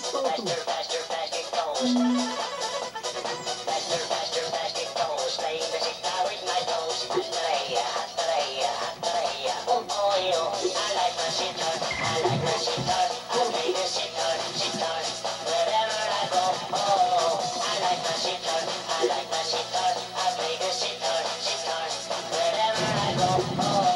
Faster, faster, faster it goes. Faster, faster, faster it goes. Playing the guitar with my toes. Hot-a-laya, hot-a-laya, hot-a-laya. Oh, boy, oh. I like my sitar. I like my sitar. I play the sitar, sitar. Wherever I go, oh. I like my sitar. I like my sitar. I play the sitar, sitar. Wherever I go, oh.